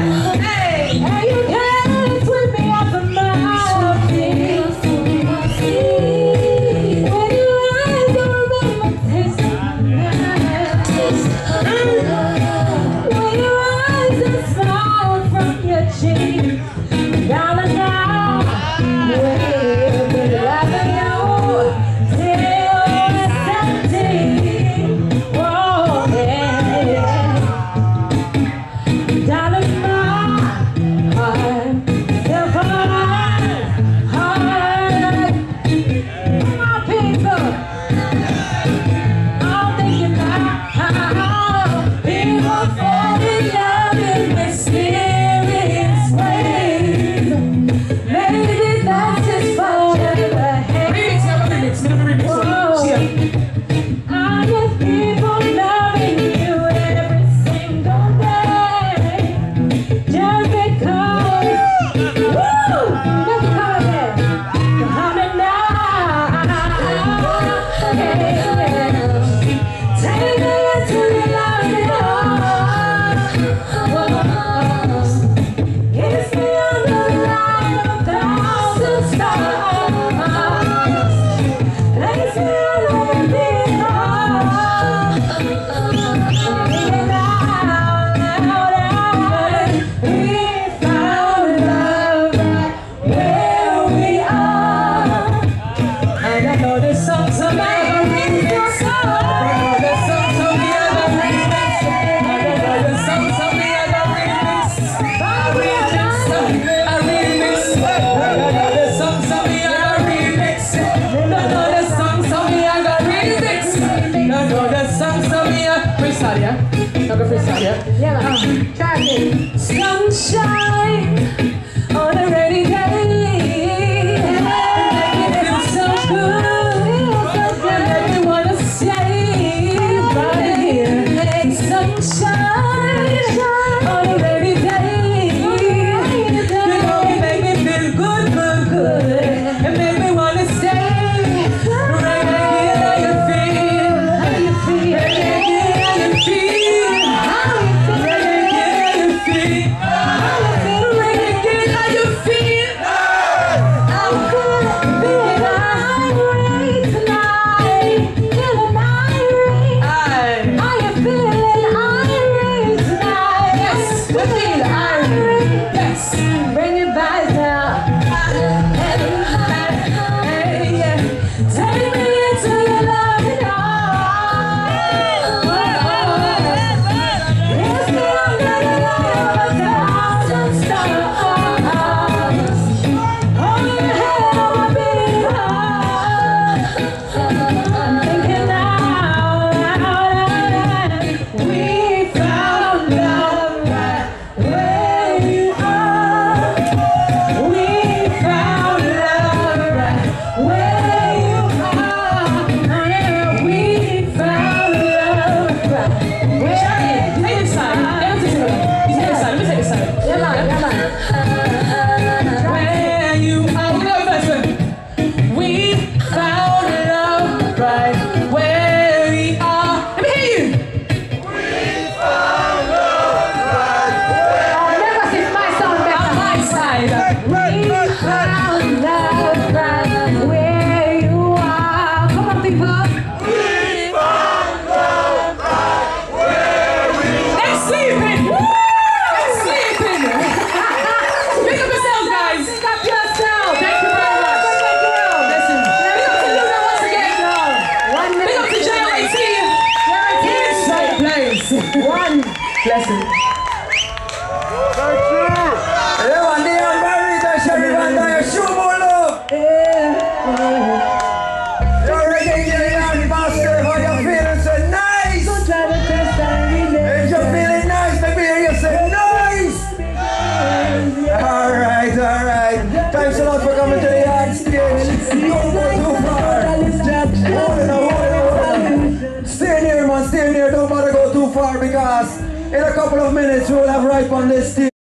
Sunshine on a rainy day, making it so good, and you wanna stay right here. Sunshine on a rainy day, you know you make me feel good, good, good, and make me wanna stay right here. How you feel? How you feel? How you feel? One blessing. Thank you. Yeah, one day I'm married. I shall be one day. Show more love. You're ready, you're master. How you feeling? Say nice. Don't try to test If you're feeling nice, let me hear you say nice. Alright, alright. Thanks a lot for coming to the yard stage. Don't go too far. Stay near, man. Stay near. Don't bother go too far because in a couple of minutes we will have right on this stage.